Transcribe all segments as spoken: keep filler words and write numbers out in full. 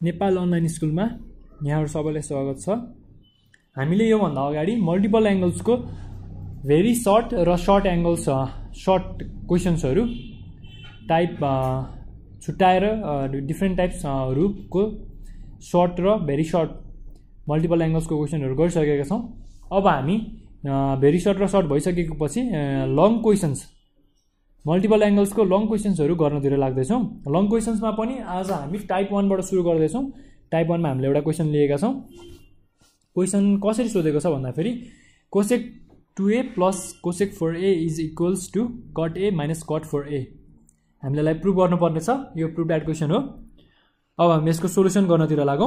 Nepal online स्कुलमा यहाँहरु सबैलाई स्वागत छ। हामीले यो भन्दा अगाडि मल्टिपल एंगल्सको भेरी सर्ट र सर्ट एंगल्स सर्ट क्वेशन्सहरु टाइप छुट्याएर डिफरेंट टाइप्स रुपको सर्ट र भेरी सर्ट मल्टिपल एंगल्सको क्वेशनहरु गरिसकेका छौं। अब हामी भेरी सर्ट र सर्ट भइसकेपछि लङ क्वेशन्स मल्टिपल एंगल्सको लङ क्वेशन्सहरु गर्नतिर लाग्दै छौं। लङ क्वेशन्समा पनि आज हामी टाइप वन बाट सुरु गर्दै छौं। टाइप वन मा हामीले एउटा क्वेशन लिएका छौं। क्वेशन कसरी सोधेको छ भन्दा फेरि cosec two A plus cosec four A is equals to cot A minus cot four A. हामीलाई प्रुभ गर्नुपर्ने छ। यो प्रुभ दैट क्वेशन हो। अब हामी यसको सोलुसन गर्नतिर लागौं।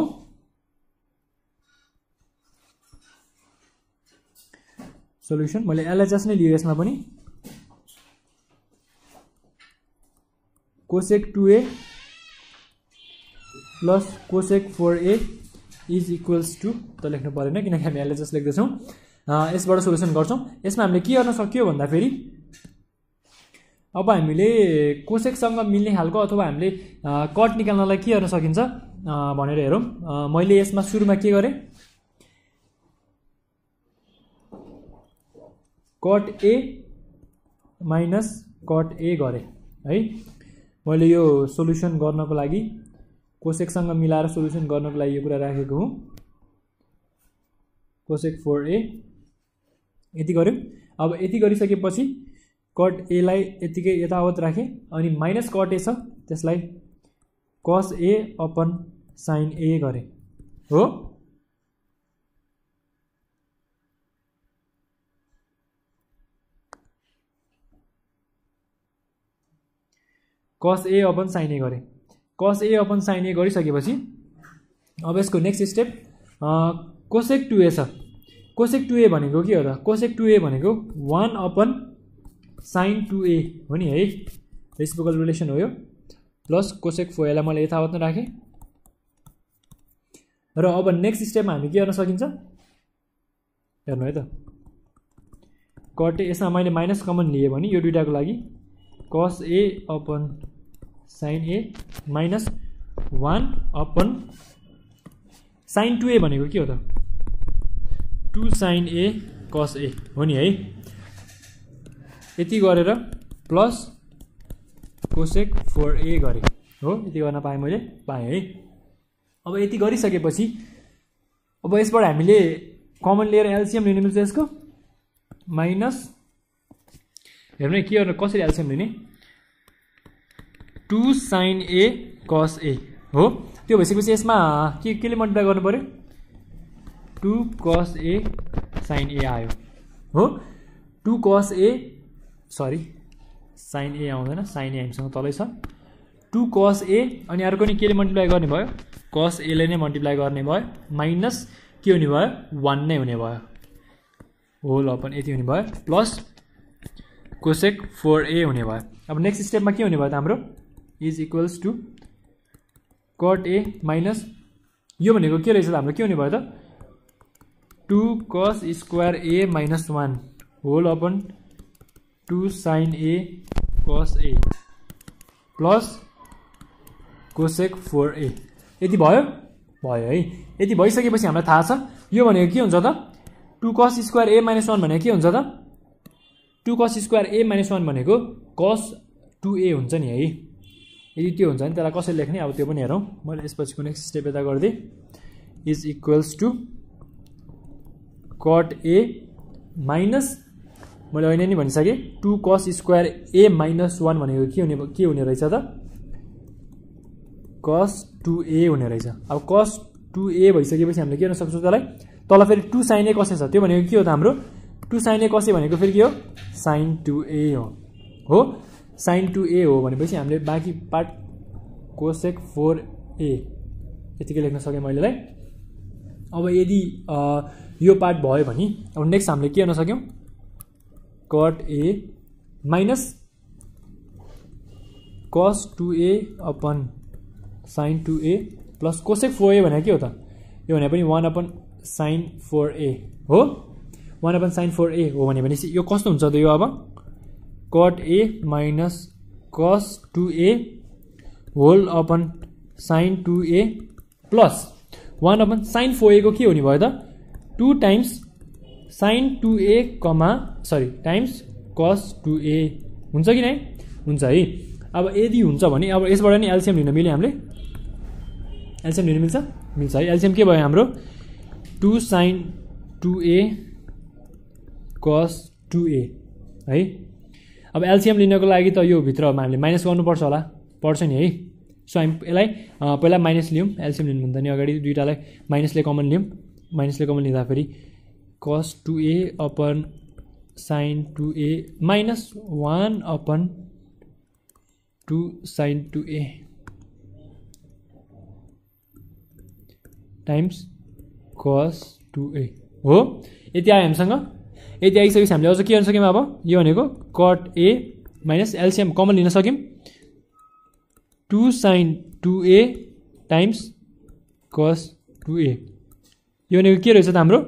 सोलुसन मैले एलएचएस नै लिएको यसमा पनि cosec two A plus cosec four A is equals to त लेख्नु परेन किनकि हामी एलएचएस लेख्दैछौँ। यसबाट सोलुसन गर्छौँ। यसमा हामीले के गर्न सक्यो भन्दा फेरि अब हामीले कोसेकसँग मिल्ने खालको अथवा हामीले कट निकाल्नलाई के गर्न सकिन्छ भनेर हेरौँ। मैले यसमा सुरुमा के गरेँ cot A minus cot A गरेँ है। मैले यो सोलुसन गर्नको लागि कोसेकसँग मिलाएर सोलुसन गर्नको लागि यो कुरा राखेको हुँ। कोसेक फोर ए यति गर्यो। अब यति गरिसकेपछि कट ए लाई यतिकै यतावत राखे अनि माइनस कट ए छ त्यसलाई कस ए अपन साइन ए गरे हो। कस ए अपन साइन ए गरे। कस ए अपन साइन ए गरिसकेपछि अब यसको next step cosec two A छ। कोसेक टू ए भनेको के हो त? कोसेक टू ए भनेको one upon sine two A हो नि है। रेसिप्रोकल रिलेसन हो यो। प्लस कोसेक फोर एलाई मैले यथावत नै राखेँ। र अब नेक्स्ट स्टेपमा हामी के गर्न सकिन्छ हेर्नु है त। कट ए यसमा मैले माइनस कमन लिए भने यो दुईटाको लागि cos A upon sine A minus one upon sine two A भनेको के हो त? टू साइन ए कस ए हो नि है। यति गरेर प्लस कोसेक फोर ए गरेँ हो। यति गर्न पाएँ मैले पाएँ है। अब यति गरिसकेपछि अब यसबाट हामीले कमन लिएर एलसिएम लिनु मिल्छ यसको माइनस हेर्नु के गर्नु कसरी एलसिएम लिने टू साइन ए कस ए हो। त्यो भइसकेपछि यसमा के केले मल्टिप्लाई गर्नु पर्यो टू कस ए साइन ए आयो हो। टू कस ए सरी साइन ए आउँदैन साइन ए हामीसँग तलै छ। टू कस ए अनि अर्को नि केले मल्टिप्लाई गर्ने भयो कस एले नै मल्टिप्लाई गर्ने भयो माइनस के हुने भयो वान नै हुने भयो होल अपन यति हुने भयो प्लस कोसेक फोर ए हुने भयो। अब नेक्स्ट स्टेपमा के हुने भयो त हाम्रो is equals to cot A minus यो भनेको के रहेछ त हाम्रो के हुने भयो त two cos square A minus one whole upon two sine A cos A plus cosec four A. यति भयो भयो है। यति भइसकेपछि हामीलाई थाहा छ यो भनेको के हुन्छ त two cos square A minus one भनेको के हुन्छ त two cos square A minus one भनेको कस टू ए हुन्छ नि है। यदि त्यो हुन्छ भने त्यसलाई कसरी लेख्ने अब त्यो पनि हेरौँ। मैले यसपछिको नेक्स्ट स्टेप यता गरिदिएँ is equals to cot A minus मैले होइन नि भनिसकेँ two cos square A minus one भनेको के हुने के हुने रहेछ त कस टू ए हुने रहेछ। अब कस टू ए भइसकेपछि हामीले के गर्न सक्छौँ त्यसलाई तल फेरि टू साइन ए कसै छ त्यो भनेको के हो त हाम्रो टू साइन ए कसै भनेको फेरि के हो साइन टू ए हो हो। साइन टू ए हो भनेपछि हामीले बाँकी पार्ट कोसेक फोर ए यतिकै लेख्न सकेँ मैले। अब यदि यो पार्ट भयो भने अब नेक्स्ट हामीले के गर्न सक्यौँ cot A minus cos two A upon sine two A plus cosec four A भनेको के हो त यो भने पनि one upon sine four A हो। One upon sine four A हो भने भनेपछि यो कस्तो हुन्छ त यो अब cot A minus cos two A whole upon sine two A plus one upon sine four A को के हुने भयो त two times sine two A comma sorry times cos two A हुन्छ कि नै हुन्छ है। अब यदि हुन्छ भने अब यसबाट नि एलसिएम लिन मिल्यो हामीले एलसिएम लिन मिल्छ मिल्छ है। एलसिएम के भयो हाम्रो टू साइन टू ए कस टू ए है। अब एलसिएम लिनको लागि त यो भित्रमा हामीले माइनस गर्नुपर्छ होला पर्छ नि है। सो हामी यसलाई पहिला माइनस लियौँ एलसिएम लिनुभन्दा नि अगाडि दुईवटालाई माइनसले कमन लियौँ माइनसले कमन लिँदाखेरि cos two A upon sine two A minus one upon two sine two A times cos two A हो। यति आयो हामीसँग। यति आइसकेपछि हामीले अझ के गर्न सक्यौँ अब यो भनेको cot A minus LCM common लिन सक्यौँ two sine two A times cos two A यो भनेको के रहेछ त हाम्रो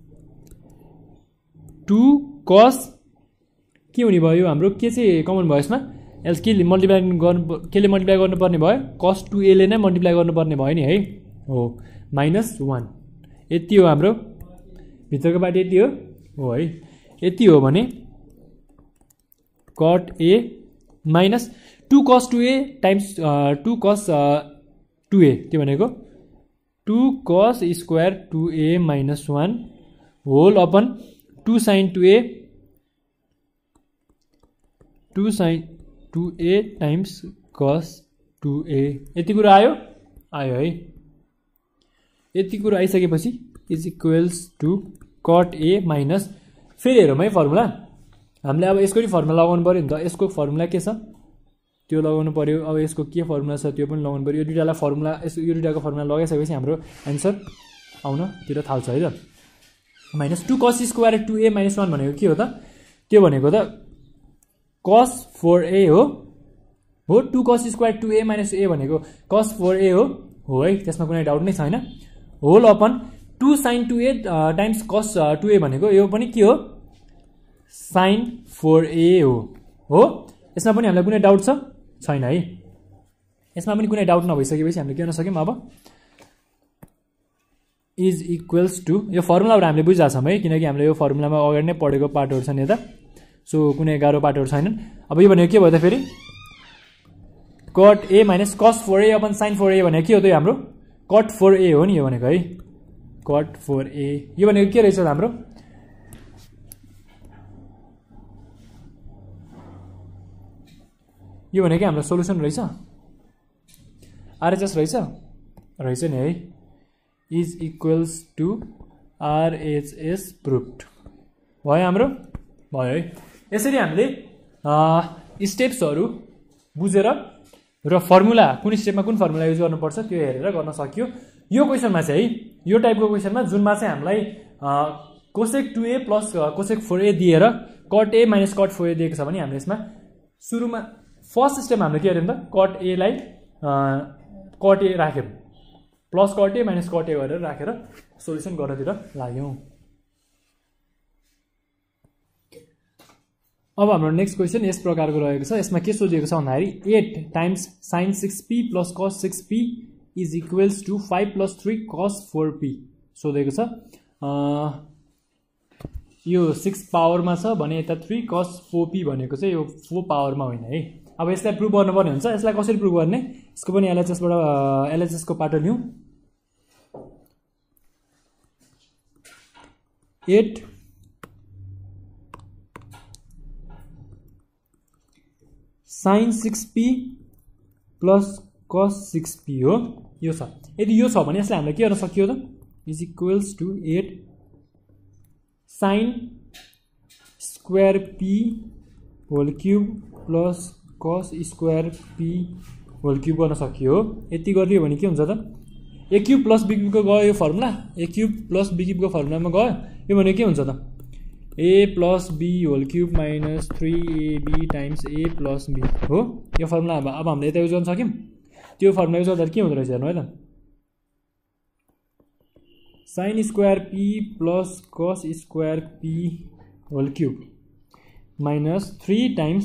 टू कस के हुने भयो हाम्रो के चाहिँ कमन भयो यसमा एल्स के मल्टिप्लाई गर्नु केले मल्टिप्लाई गर्नुपर्ने भयो कस टू एले नै मल्टिप्लाई गर्नुपर्ने भयो नि है हो माइनस वान यति हो हाम्रो भित्रको पार्ट यति हो हो है। यति हो भने cot A minus two cos two A times two cos two A त्यो भनेको two cos square two A minus one whole upon two sine two A two sine two A times cos two A यति कुरा आयो आयो है। यति कुरा आइसकेपछि is equals to cot A minus फेरि हेरौँ है फर्मुला हामीले अब यसको नि फर्मुला लगाउनु पऱ्यो नि त यसको फर्मुला के छ त्यो लगाउनु पऱ्यो। अब यसको के फर्मुला छ त्यो पनि लगाउनु पऱ्यो। यो दुईवटालाई फर्मुला यस यो दुईवटाको फर्मुला लगाइसकेपछि हाम्रो एन्सर आउनतिर थाल्छ है त। Minus two cos square two A minus one भनेको के हो त त्यो भनेको त कस फोर ए हो हो two cos square two A minus A भनेको कस फोर ए हो हो है त्यसमा कुनै डाउट नै छैन। Whole upon two sine two A times cos two A भनेको यो पनि के हो साइन फोर ए हो हो यसमा पनि हामीलाई कुनै डाउट छ छैन है। यसमा पनि कुनै डाउट नभइसकेपछि हामीले के गर्न सक्यौँ अब इज इक्वल्स टू यो फर्मुलाबाट हामीले बुझिरहेको छौँ है किनकि हामीले यो फर्मुलामा अगाडि नै पढेको पार्टहरू छन् यता सो कुनै गाह्रो पार्टहरू छैनन्। अब यो भनेको के भयो त फेरि cot A minus cos four A upon sine four A भनेको के हो त यो हाम्रो कट फोर ए हो नि यो भनेको है कट फोर ए यो भनेको के रहेछ हाम्रो यो भनेको हाम्रो सोलुसन रहेछ आरएचएस रहेछ रहेछ नि है is equals to RHS proved भयो हाम्रो भयो है। यसरी हामीले स्टेप्सहरू बुझेर र फर्मुला कुन स्टेपमा कुन फर्मुला युज गर्नुपर्छ त्यो हेरेर गर्न सकियो। यो क्वेसनमा चाहिँ है यो टाइपको क्वेसनमा जुनमा चाहिँ हामीलाई cosec two A plus cosec four A दिएर cot A minus cot four A दिएको छ भने हामीले यसमा सुरुमा फर्स्ट स्टेपमा हामीले के गर्यौँ त कट एलाई कट ए राख्यौँ plus cot A minus cot A गरेर राखेर सोल्युसन गर्नतिर लाग्यौँ। अब हाम्रो नेक्स्ट क्वेसन यस प्रकारको रहेको छ। यसमा के सोधिएको छ भन्दाखेरि eight times sine six P plus cos six P is equals to five plus three cos four P सोधेको छ। यो सिक्स पावरमा छ भने यता थ्री कस फोर पी भनेको चाहिँ यो फोर पावरमा होइन है। अब यसलाई प्रुभ गर्नुपर्ने हुन्छ। यसलाई कसरी प्रुभ गर्ने यसको पनि एलएचएसबाट एलएचएसको पाटो लिउँ। Eight sine six P plus cos six P हो यो छ। यदि यो छ भने यसलाई हामीले के गर्न सकियो त is equals to eight sine square P whole cube plus cos square P whole cube गर्न सकियो। यति गरिदियो भने के हुन्छ त ए क्युब प्लस बी क्युबको गयो यो formula A cube plus B क्युबको फर्मुलामा गयो यो भने के हुन्छ त A plus B whole cube minus three AB times A plus B हो यो फर्मुला अब अब हामीले यता युज गर्न सक्यौँ। त्यो फर्मुला युज गर्दा के हुँदो रहेछ हेर्नु है त sine square P plus cos square P whole cube minus three times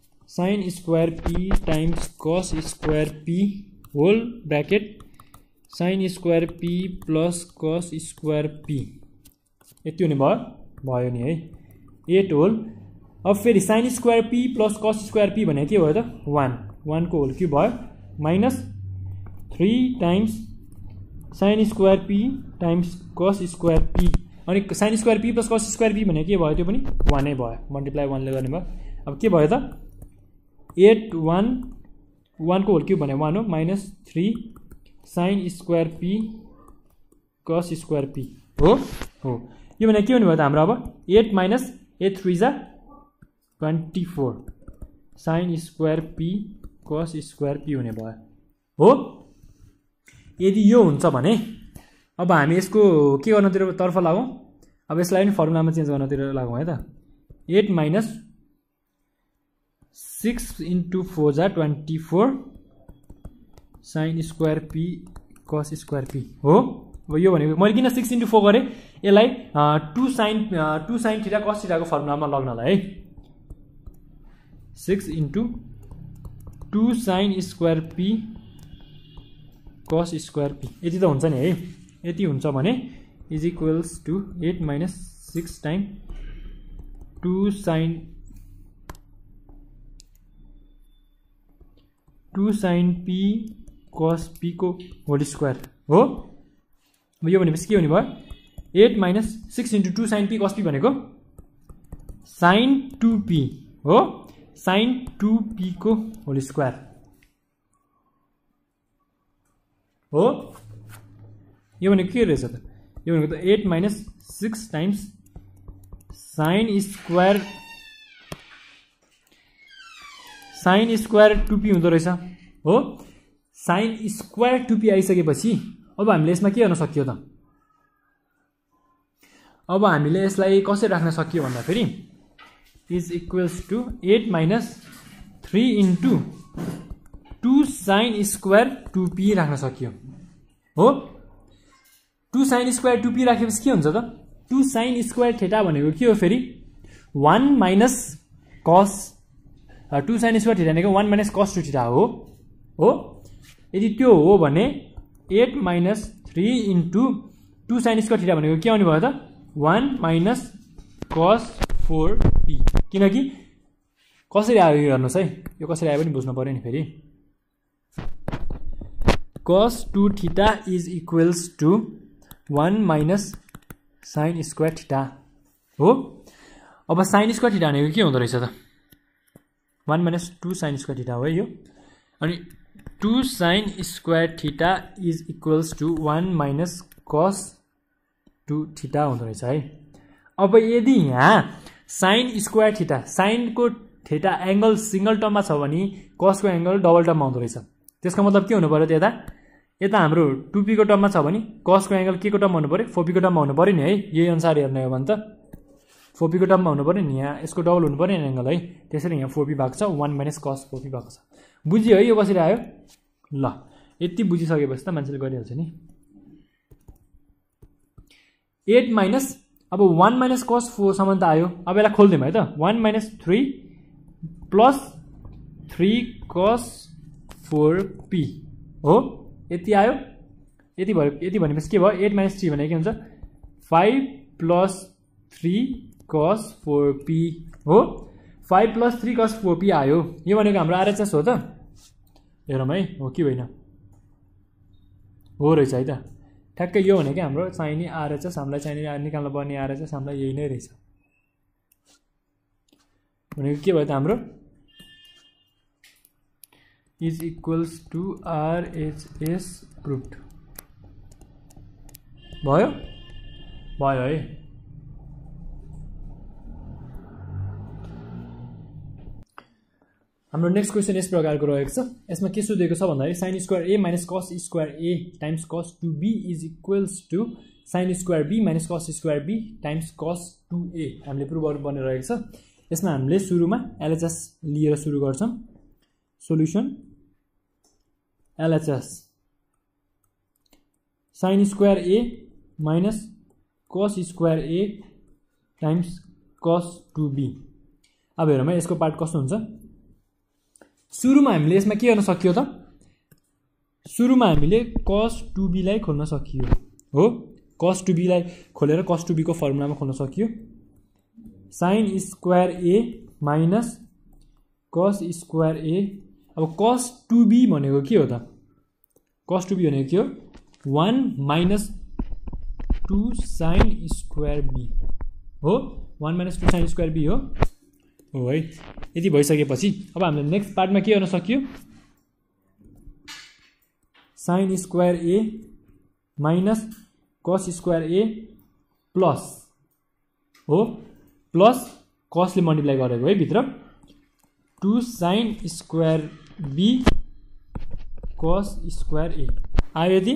sine square P times cos square P whole bracket sine square P plus cos square P यति हुने भयो भयो नि है एट होल। अब फेरि sine square P plus cos square P भने के भयो त वान वान को होल क्युब भयो minus three times sine square P times cos square P अनि sine square P plus cos square P भने के भयो त्यो पनि वानै भयो मल्टिप्लाई वानले गर्ने भयो। अब के भयो त एट वान वान को होल क्युब भने वान हो minus three sine square P cos square P हो हो यो भने के हुने भयो त हाम्रो अब एट माइनस एट थ्री जा twenty four sine square P cos square P हुने भयो हो। यदि यो हुन्छ भने अब हामी यसको के गर्नतिर तर्फ लागौँ अब यसलाई पनि फर्मुलामा चेन्ज गर्नतिर लागौँ है त eight minus six into four जा twenty four sine square P cos square P हो। अब यो भनेको मैले किन सिक्स इन्टु फोर गरेँ यसलाई two sine two sine theta cos थिटाको फर्मुलामा लग्नलाई है six into two sine square P cos square P यति त हुन्छ नि है यति हुन्छ भने is equals to eight minus six time two sine two sine P cos P को होल स्क्वायर हो। यो भनेपछि के हुने भयो eight minus six into two sine P cos P भनेको साइन टू पी हो साइन टू पी को होल स्क्वायर हो। यो भनेको के रहेछ त यो भनेको त eight minus six times sine square sine square two P हुँदो रहेछ हो। साइन स्क्वायर टू पी आइसकेपछि अब हामीले यसमा के गर्न सकियो त अब हामीले यसलाई कसरी राख्न सकियो भन्दाखेरि is equals to eight minus three into two sine square two P राख्न सकियो हो। Two sine square two P राखेपछि के हुन्छ त टू साइन स्क्वायर थीटा भनेको के हो फेरि one minus cos two sine square theta भनेको one minus cos two theta हो हो। यदि त्यो हो भने eight minus three into two sine square theta भनेको के आउने भयो त one minus cos four P किनकि कसरी आयो यो हेर्नुहोस् है यो कसरी आयो पनि बुझ्नु पऱ्यो नि फेरि cos two theta is equals to one minus sine square theta हो। अब साइन स्क्वायर थीटा भनेको के हुँदो रहेछ त one minus two sine square theta हो है यो अनि two sine square theta is equals to one minus cos two theta हुँदो रहेछ है। अब यदि यहाँ साइन स्क्वायर थीटा साइनको थीटा एङ्गल सिङ्गल टर्ममा छ भने कसको एङ्गल डबल टर्ममा हुँदो रहेछ त्यसको मतलब के हुनु पऱ्यो त यता यता हाम्रो टू पीको टर्ममा छ भने कसको एङ्गल के को टर्ममा हुनु पऱ्यो फोर पीको टर्ममा हुनु पऱ्यो नि है यही अनुसार हेर्ने हो भने त फोर पीको टर्ममा हुनु पऱ्यो नि यहाँ यसको डबल हुनु पऱ्यो नि एङ्गल है त्यसरी यहाँ फोर पी भएको छ one minus cos four P भएको छ बुझ्यो है यो कसरी आयो ल यति बुझिसकेपछि त मान्छेले गरिहाल्छ नि एट माइनस अब वान माइनस कस फोरसम्म त आयो अब यसलाई खोलिदिउँ है त one minus three plus three cos four P हो यति आयो यति भयो यति भनेपछि के भयो एट माइनस थ्री भने के हुन्छ five plus three cos four P हो five plus three cos four P आयो यो भनेको हाम्रो आरएचएस हो त हेरौँ है हो कि होइन हो रहेछ है त ठ्याक्कै यो भनेको हाम्रो चाहिने आरएचएस हामीलाई चाहिने निकाल्नु पर्ने आरएचएस हामीलाई यही नै रहेछ भनेको के भयो त हाम्रो is equals to RHS proved भयो भयो है। हाम्रो नेक्स्ट क्वेसन यस प्रकारको रहेको छ यसमा के सोधेको छ भन्दाखेरि sine square A minus cos square A times cos two B is equals to sine square B minus cos square B times cos two A हामीले प्रुभ गर्नुपर्ने रहेको छ। यसमा हामीले सुरुमा एलएचएस लिएर सुरु गर्छौँ solution LHS sine square A minus cos square A times cos two B अब हेरौँ है यसको पार्ट कस्तो हुन्छ सुरुमा हामीले यसमा के गर्न सकियो त सुरुमा हामीले cos टू बी लाई खोल्न सकियो हो cos टू बी लाई खोलेर cos टू बी को फर्मुलामा खोल्न सकियो sin square a minus cos square a अब cos टू बी भनेको के हो त cos टू बी भनेको के हो one minus two sin square b हो one minus two sin square b हो हो है यति भइसकेपछि अब हामीले नेक्स्ट पार्टमा के गर्न सकियो sin square a minus cos square a plus हो प्लस cos ले मल्टिप्लाई गरेको है भित्र two sin square b cos square a आयो यति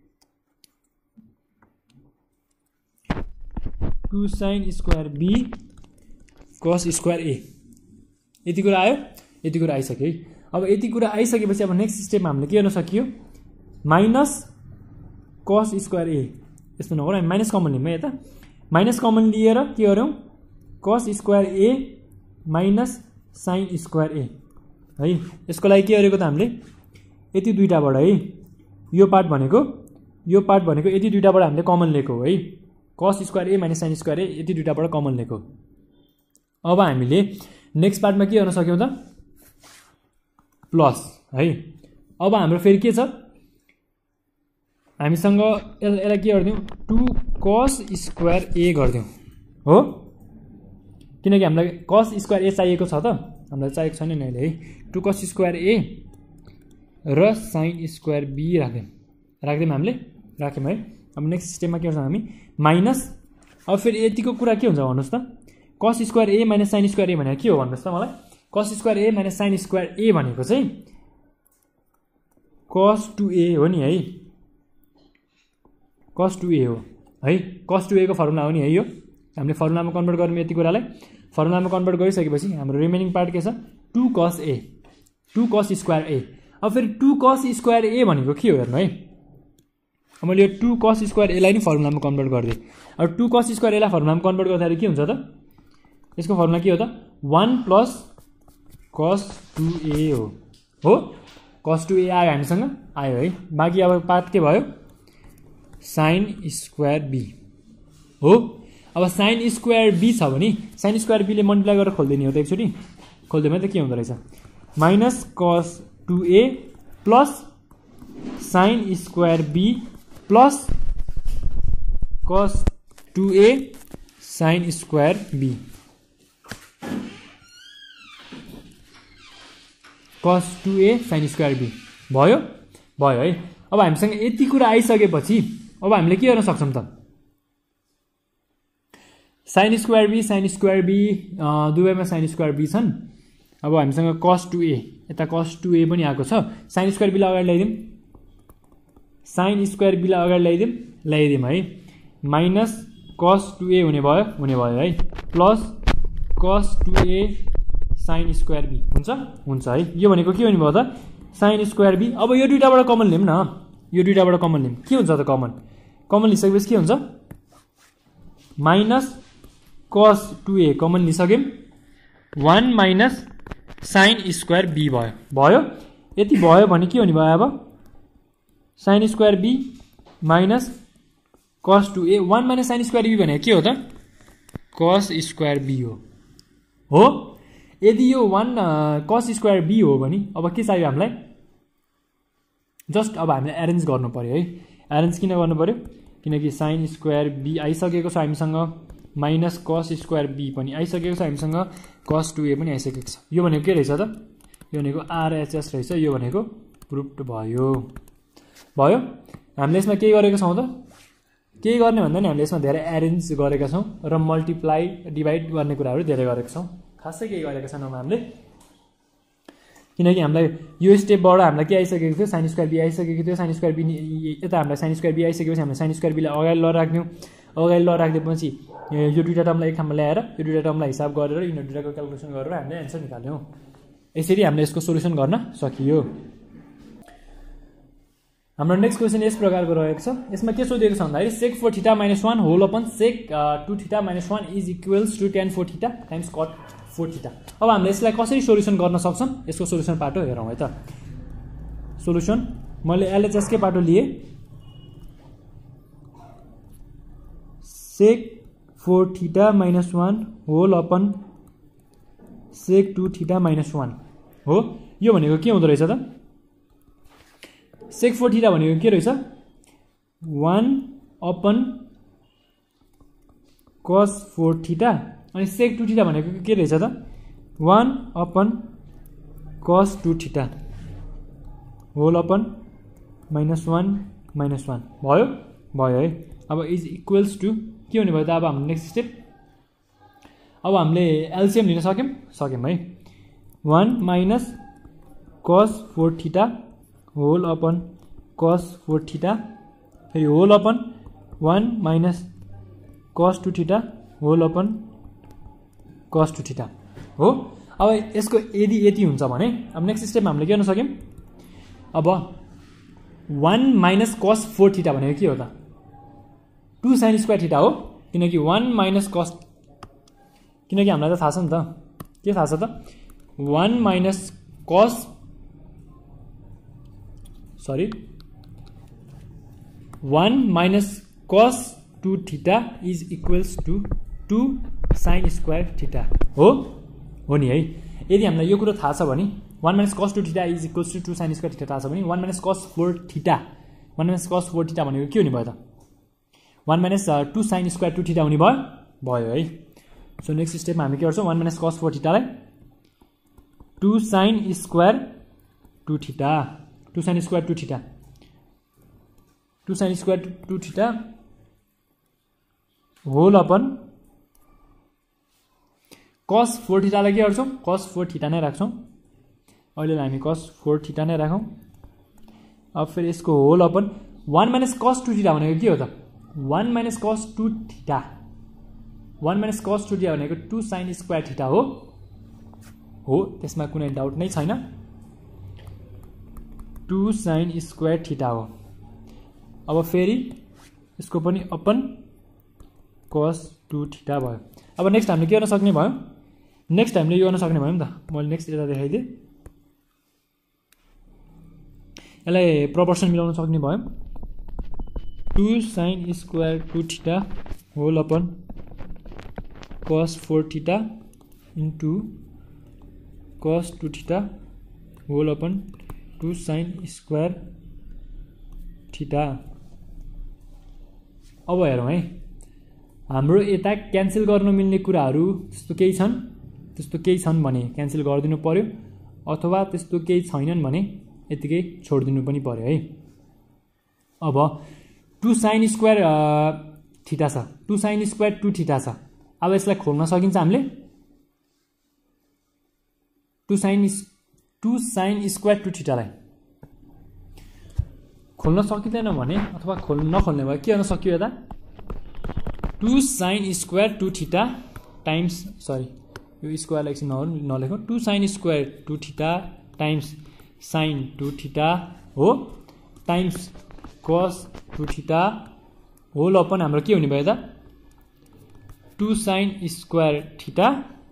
two sin square b cos square a यति कुरा आयो यति कुरा आइसक्यो है अब यति कुरा आइसकेपछि अब नेक्स्ट स्टेपमा हामीले के गर्न सकियो माइनस cos स्क्वायर a यस्तो नगरौँ हामी माइनस कमन लियौँ है यता माइनस कमन लिएर के गरौँ cos square a minus sin square a है यसको लागि के गरेको त हामीले यति दुईटाबाट है यो पार्ट भनेको यो पार्ट भनेको यति दुईटाबाट हामीले कमन लिएको हो है cos square a minus sin square a यति दुईटाबाट कमन लिएको अब हामीले नेक्स्ट पार्टमा के गर्न सक्यौं त प्लस है अब हाम्रो फेरि के छ हामीसँग यसलाई के गर्दियौ टू cos स्क्वायर a गर्दियौ हो किनकि हामीलाई cos स्क्वायर a चाहिएको छ त हामीलाई चाहिएको छैन नि अहिले है टू cos स्क्वायर a र sin स्क्वायर b राख्यौं राख्दियौं हामीले राख्यौं है अब नेक्स्ट स्टेपमा के गर्छौं हामी माइनस अब फेरि यतिको कुरा के हुन्छ भन्नुस् त cos square a minus sin square a भनेको के हो भन्नुस् त मलाई cos square a minus sin square a भनेको चाहिँ cos टू a हो नि है cos टू a हो है cos टू a को फर्मुला हो नि है यो हामीले फर्मुलामा कन्भर्ट गर्यौं यति कुरालाई फर्मुलामा कन्भर्ट गरिसकेपछि हाम्रो रिमेनिङ पार्ट के छ two cos a two cos square a अब फेरि टू cos स्क्वायर a भनेको के हो हेर्नु है अब मैले यो टू cos स्क्वायर a लाई नि फर्मुलामा कन्भर्ट गर्दिए अब टू cos स्क्वायर a लाई फर्मुलामा कन्भर्ट गर्दाखेरि के हुन्छ त यसको फर्मुला के हो त one plus cos two a हो हो cos टू a आयो हामीसँग आयो है बाँकी अब पार्ट के भयो sin स्क्वायर b हो अब sin स्क्वायर b छ भने sin स्क्वायर b ले मल्टिप्लाई गरेर खोल्दिने हो त एकचोटी खोल्दिएमा त के हुँदो रहेछ minus cos two a plus sin square b plus cos two a sin square b cos two a sin square b भयो भयो है अब हामीसँग यति कुरा आइसकेपछि अब हामीले के गर्न सक्छौं त sin square b sin square b दुवैमा sin स्क्वायर b छन् अब हामीसँग cos टू a यता cos टू a पनि आएको छ sin स्क्वायर b लाई अगाडि ल्याइदियौं sin स्क्वायर b लाई अगाडि ल्याइदियौं ल्याइदियौं है माइनस cos टू a हुने भयो हुने भयो है plus cos two a sin square b हुन्छ हुन्छ है यो भनेको के हुने भयो त sin स्क्वायर b अब यो दुईटाबाट कमन लियौं न यो दुईटाबाट कमन लियौं के हुन्छ त कमन कमन लिइसकेपछि के हुन्छ minus cos two a common लिइसक्यौं one minus sin square b भयो भयो यति भयो भने के हुने भयो अब sin square b minus cos two a one minus sin square b भनेको के हो त cos स्क्वायर b हो हो यदि यो वन cos स्क्वायर b हो भने अब के चाहियो हामीलाई जस्ट अब हामीले एरेन्ज गर्नु पर्यो है एरेन्ज किन गर्नु पर्यो किनकि sin स्क्वायर b आइसकेको छ हामीसँग माइनस cos स्क्वायर b पनि आइसकेको छ हामीसँग cos टू a पनि आइसकेको छ यो भनेको के रहेछ त यो भनेको आरएचएस रहेछ यो भनेको प्रुफ्ड भयो भयो हामीले यसमा के गरेका छौं त के गर्ने भन्दा नि हामीले यसमा धेरै एरेन्ज गरेका छौं र मल्टिप्लाई डिभाइड गर्ने कुराहरु धेरै गरेका छौं खासै के गरेका छैनौं हामीले किनकि हामीलाई यो स्टेपबाट हामीलाई के आइसकेको थियो sin स्क्वायर b आइसकेको थियो sin स्क्वायर b यता हामीलाई sin स्क्वायर b आइसकेपछि हामीले sin स्क्वायर b लाई अगाडि ल राख्दियौ अगाडि ल राख्दिएपछि यो दुईटा टर्मलाई एक ठाउँमा ल्याएर यो दुईटा टर्मलाई हिसाब गरेर यिनीहरु दुईटाको क्याल्कुलेसन गरेर हामीले आन्सर निकाल्यौ यसरी हामीले यसको सोलुसन गर्न सकियो हाम्रो नेक्स्ट क्वेशन यस प्रकारको रहेको छ यसमा के सोधिएको छ भन्दाखेरि sec four theta minus one whole upon sec two theta minus one is equals to tan four theta times cot four theta अब हामीले यसलाई कसरी सोलुसन गर्न सक्छौं यसको सोलुसन पाटो हेरौं है त सोलुसन मैले एलएचएस कै पाटो लिए sec four theta minus one whole upon sec two theta minus one हो। यो भनेको के हुँदो रहेछ त सेक फोर थीटा भनेको के रहेछ one upon cos four theta अनि सेक टू थीटा भनेको के रहेछ त one upon cos two theta whole upon minus one minus one भयो भयो है। अब इज इक्वल्स टू के हुने भयो त अब हाम्रो नेक्स्ट स्टेप अब हामीले एलसीएम लिन सक्यौँ सक्यौँ है one minus cos four theta whole upon cos four theta फेरि whole upon one minus cos two theta whole upon cos two theta हो। अब यसको यदि यति हुन्छ भने अब नेक्स्ट स्टेपमा हामीले के गर्न सक्यौँ अब one minus cos four theta भनेको के हो त टू साइन स्क्वायर थीटा हो किनकि वन माइनस कस किनकि हामीलाई त थाहा छ नि त के थाहा छ त one minus cos sorry one minus cos two theta is equals to two sine square theta हो हो नि है। यदि हामीलाई यो कुरो थाहा छ भने one minus cos two theta is equals to two sine square theta थाहा छ भने one minus cos four theta one minus cos four theta भनेको के हुने भयो त one minus two sine square two theta हुने भयो भयो है। सो नेक्स्ट स्टेपमा हामी के गर्छौँ वन माइनस कस फोर थीटालाई two sine square two theta two sine square two theta two sine square two theta whole upon cos four थीटालाई के गर्छौँ कस फोर थीटा नै राख्छौँ अहिलेलाई हामी कस फोर थीटा नै राखौँ। अब फेरि यसको whole upon one minus cos two theta भनेको के हो त one minus cos two theta one minus cos two theta भनेको टू साइन स्क्वायर थीटा हो हो त्यसमा कुनै डाउट नै छैन टू साइन स्क्वायर थीटा हो। अब फेरि यसको पनि अपन कस टू थीटा भयो। अब नेक्स्ट हामीले के गर्न सक्ने भयो नेक्स्ट हामीले यो गर्न सक्ने भयो नि त मैले नेक्स्ट यता देखाइदिएँ यसलाई प्रोपोर्सन मिलाउन सक्ने भयो two sine square two theta whole upon cos four theta into cos two theta whole upon two sine square theta. अब हेरौँ है हाम्रो यता क्यान्सल गर्न मिल्ने कुराहरू त्यस्तो केही छन् त्यस्तो केही छन् भने क्यान्सल गरिदिनु पर्यो अथवा त्यस्तो केही छैनन् भने यतिकै छोडिदिनु पनि पर्यो है। अब टू साइन स्क्वायर थीटा छ two sine square two theta छ अब यसलाई खोल्न सकिन्छ हामीले two sine two sine square two थीटालाई खोल्न सकिँदैन भने अथवा खोल्न नखोल्ने भयो के गर्न सक्यो यता two sine square two theta times sorry यो स्क्वायरलाई एकछिन नलेखौँ two sine square two theta times sine two theta हो times cos two theta whole upon हाम्रो के हुने भयो त two sine square theta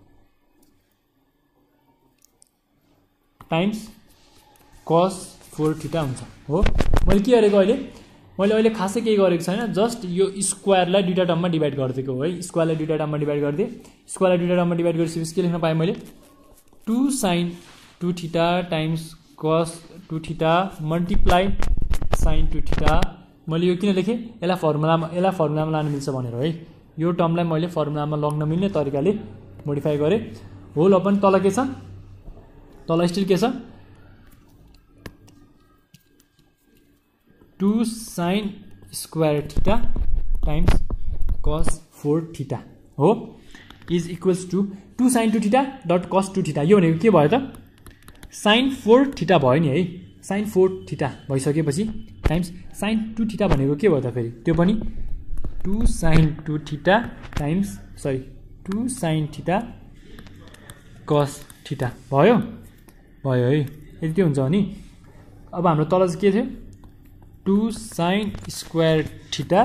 times cos four theta हुन्छ हो। मैले के गरेको अहिले मैले अहिले खासै केही गरेको छैन जस्ट यो स्क्वायरलाई दुईवटा टर्ममा डिभाइड गरिदिएको हो है स्क्वायरलाई दुईवटा टर्ममा डिभाइड गरिदिएँ स्क्वायरलाई दुईवटा टर्ममा डिभाइड गरिसकेपछि के लेख्न पाएँ मैले two sine two theta times cos two theta multiply sine two theta मैले यो किन लेखेँ यसलाई फर्मुलामा यसलाई फर्मुलामा लानु मिल्छ भनेर है यो टर्मलाई मैले फर्मुलामा लग्न मिल्ने तरिकाले मोडिफाई गरेँ होल अपन तल के छ तल स्टिल के छ two sine square theta times cos four theta हो is equals to two sine two theta dot cos two theta यो भनेको के भयो त साइन फोर थीटा भयो नि है साइन फोर थीटा भइसकेपछि टाइम्स साइन टू थीटा भनेको के भयो त फेरि त्यो पनि two sine two theta times sorry two sine theta cos theta भयो भयो है यति के हुन्छ भने अब हाम्रो तल चाहिँ के थियो two sine square theta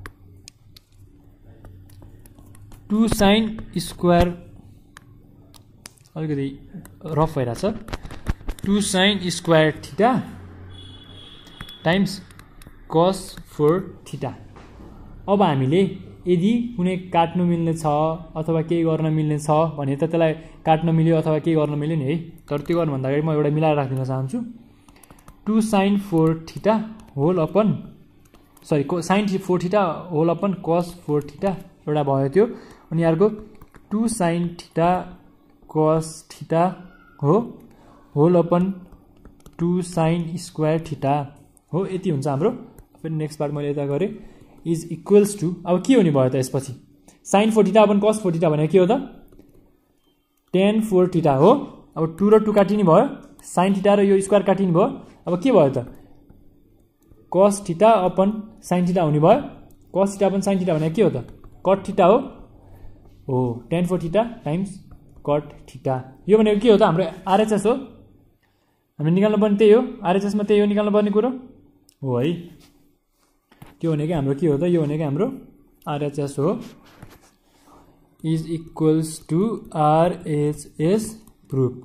two sine square अलिकति रफ भइरहेछ two sine square theta times cos four theta. अब हामीले यदि कुनै काट्नु मिल्ने छ अथवा केही गर्न मिल्ने छ भने त त्यसलाई काट्न मिल्यो अथवा केही गर्न मिल्यो नि है। तर त्यो गर्नुभन्दा अगाडि म एउटा मिलाएर राखिदिन चाहन्छु। Two sine four theta whole upon sorry sine four theta whole upon cos four theta एउटा भयो त्यो। अनि अर्को two sine theta cos theta हो whole upon two sine square theta हो। यति हुन्छ हाम्रो। फेरि नेक्स्ट पार्ट मैले यता गरेँ इज इक्वल्स टू अब के हुने भयो त यसपछि sine four theta upon cos four theta भनेको के हो त टेन फोर थिटा हो। अब टू र टू काटिने भयो साइन थिटा र यो स्क्वायर काटिने भयो। अब के भयो त cos theta upon sine theta हुने भयो। Cos theta upon sine theta भनेको के हो त कट थिटा हो हो tan four theta times cot theta. यो भनेको के हो त हाम्रो आरएचएस हो। हामी निकाल्नु पर्ने त्यही हो। आरएचएसमा त्यही हो निकाल्नु पर्ने कुरो हो है। त्यो भनेको हाम्रो के हो त यो भनेको हाम्रो आरएचएस हो is equals to RHS proved.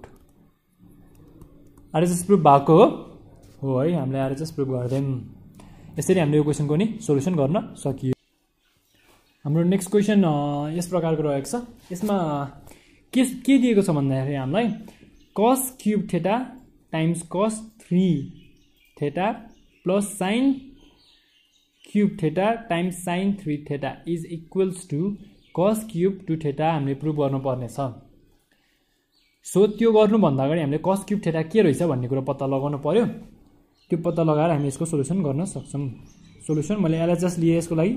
RHS prove भएको हो हो है। हामीले आरएचएस प्रुभ गर्दैम। यसरी हामीले यो क्वेसनको नि सोल्युसन गर्न सकियो। हाम्रो नेक्स्ट क्वेसन यस प्रकारको रहेको छ। यसमा के के दिएको छ भन्दाखेरि हामीलाई cos cube theta times cos three theta plus sine cube theta times sine three theta is equals to cos cube two theta हामीले प्रुभ गर्नुपर्ने छ। सो त्यो गर्नुभन्दा अगाडि हामीले कस क्युब थेटा के रहेछ भन्ने कुरो पत्ता लगाउनु पर्यो। त्यो पत्ता लगाएर हामी यसको सोल्युसन गर्न सक्छौँ। सोल्युसन मैले एलएचएस लिएँ यसको लागि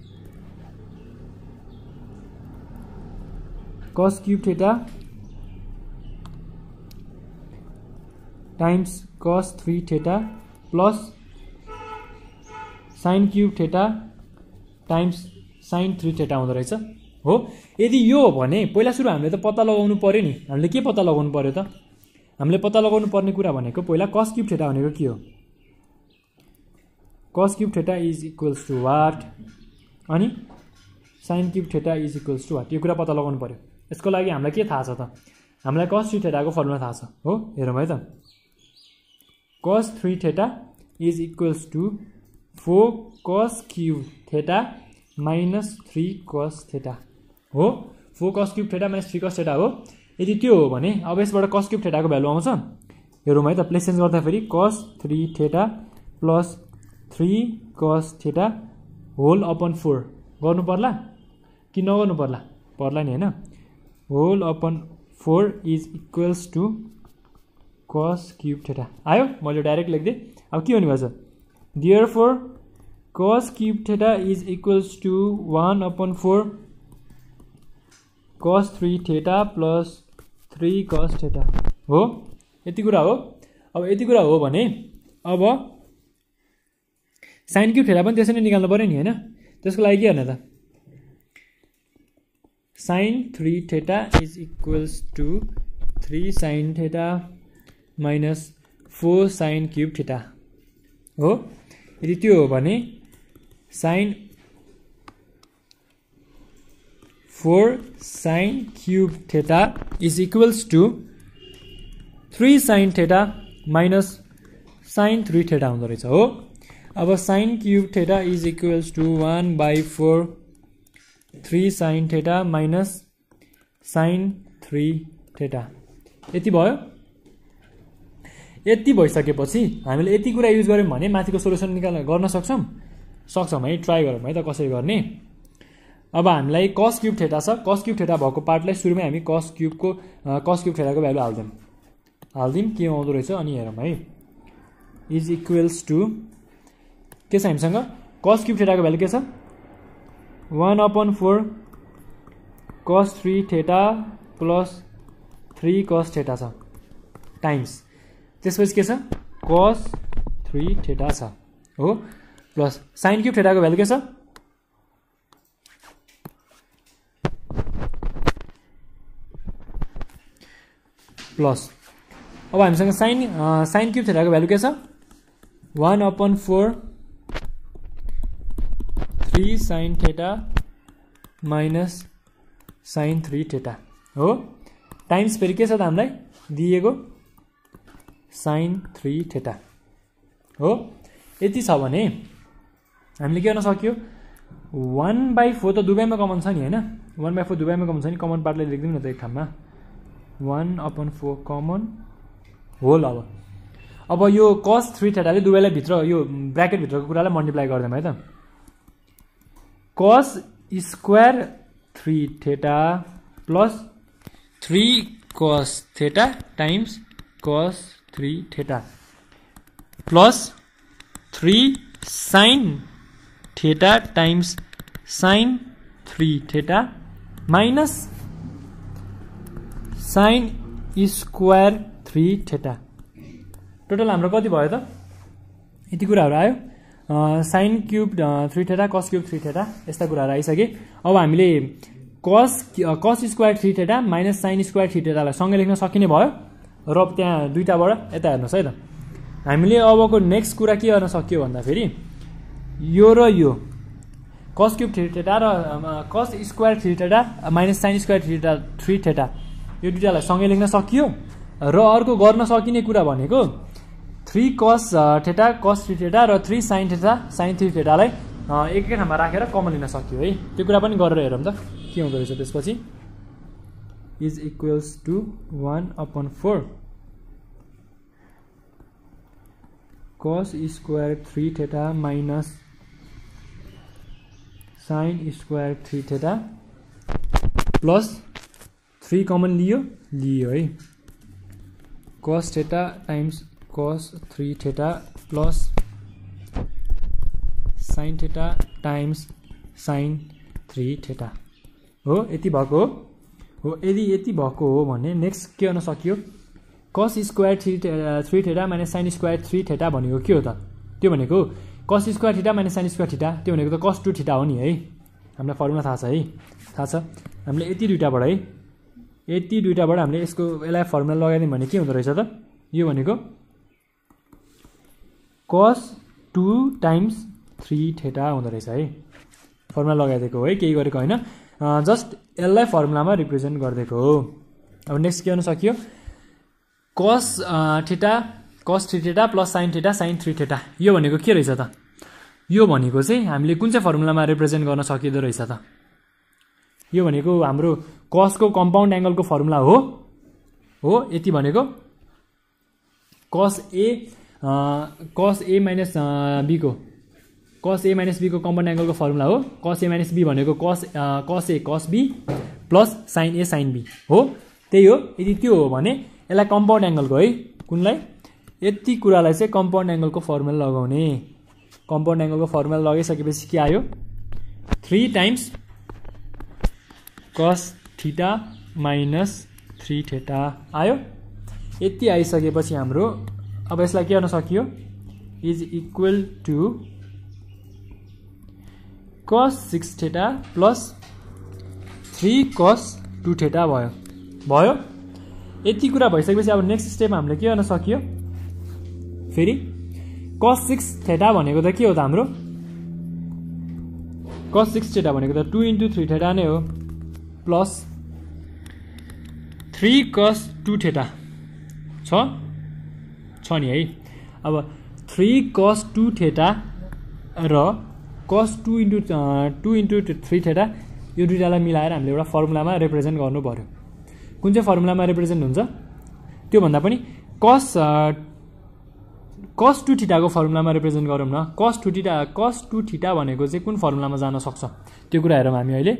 cos cube theta times cos three theta plus sine cube theta times sine three theta हुँदो रहेछ हो। यदि यो हो भने पहिला सुरु हामीले त पत्ता लगाउनु पर्यो नि। हामीले के पत्ता लगाउनु पर्यो त हामीले पत्ता लगाउनु पर्ने कुरा भनेको पहिला कस क्युब थेटा भनेको के हो cos cube theta is equals to what अनि sine cube theta is equals to what. यो कुरा पत्ता लगाउनु पर्यो। यसको लागि हामीलाई के थाहा छ त हामीलाई कस थ्री थेटाको फर्मुला थाहा छ हो। हेरौँ है त cos three theta is equals to four cos cube theta minus three cos theta हो। Four cos cube theta minus three cos theta हो। यदि त्यो हो भने अब यसबाट कस क्युब थेटाको भ्यालु आउँछ। हेरौँ है त प्लेस चेन्ज गर्दाखेरि cos three theta plus three cos theta whole upon four गर्नु पर्ला कि नगर्नु पर्ला पर्ला नि होइन। Whole upon four is equals to cos cube theta आयो। मैले डाइरेक्ट लेखिदिएँ। अब के हुने भएछ therefore cos cube theta is equals to one upon four cos three theta plus three cos theta हो। यति कुरा हो। अब यति कुरा हो भने अब साइन क्युब थेटा पनि त्यसरी नै निकाल्नु पऱ्यो नि होइन। त्यसको लागि के गर्ने त sine three theta is equals to three sine theta minus four sine cube theta हो। यदि त्यो हो भने sine four sine cube theta is equals to three sine theta minus sine three theta हुँदो रहेछ हो। अब sine cube theta is equals to one by four three sine theta minus sine three theta यति भयो। यति भइसकेपछि हामीले यति कुरा युज गऱ्यौँ भने माथिको सोल्युसन निकाल्न गर्न सक्छौँ सक्छौँ है। ट्राई गरौँ है त कसरी गर्ने। अब हामीलाई कस क्युब थेटा छ। कस क्युब थेटा भएको पार्टलाई सुरुमै हामी कस क्युबको कस क्युब थेटाको भ्यालु हाल्दिउँ हाल्दिउँ के आउँदो रहेछ अनि हेरौँ है। इज इक्वल्स टू के छ हामीसँग कस क्युब थेटाको भ्यालु के छ one upon four cos three theta plus three cos theta छ टाइम्स त्यसपछि के छ कस थ्री थेटा छ हो प्लस साइन क्युब थेटाको भ्यालु के छ प्लस अब हामीसँग साइन साइन क्युब थेटाको भ्यालु के छ one upon four three sine theta minus sine three theta हो टाइम्स फेरि के छ त हामीलाई दिएको साइन थ्री थेटा हो। यति छ भने हामीले के गर्न सक्यो वन बाई फोर त दुवैमा कमन छ नि होइन वन बाई फोर दुवैमा कमन छ नि कमन पार्टले लेखिदिउँ न त एक ठाउँमा one upon four common whole अब अब यो कस थ्री थेटाले दुवैलाई भित्र यो ब्राकेटभित्रको कुरालाई मल्टिप्लाई गरिदिउँ है त cos square three theta plus three cos theta times cos three theta plus three sine theta times sine three theta minus sine square three theta total हाम्रो कति भयो त यति कुराहरू आयो sine cube three theta cos cube three theta यस्ता कुराहरू आइसके अब हामीले cos cos square three theta minus sine square three थेटालाई सँगै लेख्न सकिने भयो र त्यहाँ दुईटाबाट यता हेर्नुहोस् है त हामीले अबको नेक्स्ट कुरा के गर्न सक्यो भन्दाखेरि यो र यो कस क्युब थ्री थेटा र cos square three theta minus sine square three theta three theta यो दुईटालाई सँगै लेख्न सकियो र अर्को गर्न सकिने कुरा भनेको three cos theta cos three theta र three sine theta sine three थेटालाई एकै ठाउँमा राखेर कमन लिन सक्यो है त्यो कुरा पनि गरेर हेरौँ त के हुँदो रहेछ त्यसपछि is equals to one upon four cos square three theta minus sine square three theta plus three common लियो लियो है cos theta times cos three theta plus sine theta times sine three theta हो यति भएको हो यदि यति भएको हो भने नेक्स्ट के गर्न सकियो cos square three three theta minus sine square three theta भनेको के हो त त्यो भनेको cos square theta minus sine square theta त्यो भनेको त कस टू थीटा हो नि है हामीलाई फर्मुला थाहा छ है थाहा छ हामीले यति दुईटाबाट है यति दुईटाबाट हामीले यसको यसलाई फर्मुला लगाइदियौँ भने के हुँदो रहेछ त यो भनेको cos two times three theta हुँदो रहेछ है फर्मुला लगाइदिएको है केही गरेको होइन जस्ट यसलाई फर्मुलामा रिप्रेजेन्ट गरिदिएको हो अब नेक्स्ट के गर्न सकियो cos theta cos three theta plus sine theta sine three theta यो भनेको के रहेछ त यो भनेको चाहिँ हामीले कुन चाहिँ फर्मुलामा रिप्रेजेन्ट गर्न सकिँदो रहेछ त यो भनेको हाम्रो कसको कम्पाउन्ड एंगलको फर्मुला हो हो यति भनेको कस A cos A minus B को कस ए माइनस बी को कम्पाउन्ड एंगलको फर्मुला हो कस ए माइनस बी भनेको कस cos A cos B plus sine A sine B हो त्यही हो यदि त्यो हो भने यसलाई कम्पाउन्ड एंगलको है कुनलाई यति कुरालाई चाहिँ कम्पाउन्ड एंगलको फर्मुला लगाउने कम्पाउन्ड एंगलको फर्मुला लगाइसकेपछि के आयो three times cos theta minus three theta आयो यति आइसकेपछि हाम्रो अब यसलाई के गर्न सकियो is equal to cos six theta plus three cos two theta भयो भयो यति कुरा भइसकेपछि अब नेक्स्ट स्टेपमा हामीले के गर्न सकियो फेरि कस सिक्स थीटा भनेको त के हो त हाम्रो कस सिक्स थीटा भनेको त टू इन्टु थ्री थीटा नै हो plus three cos two theta छ छ नि है अब थ्री कस टू थीटा र cos two into two into three theta यो दुईटालाई मिलाएर हामीले एउटा फर्मुलामा रिप्रेजेन्ट गर्नु पर्यो कुन चाहिँ फर्मुलामा रिप्रेजेन्ट हुन्छ त्यो भन्दा पनि कस कस टू थीटाको फर्मुलामा रिप्रेजेन्ट गरौँ न cos two theta cos two theta भनेको चाहिँ कुन फर्मुलामा जान सक्छ त्यो कुरा हेरौँ हामी अहिले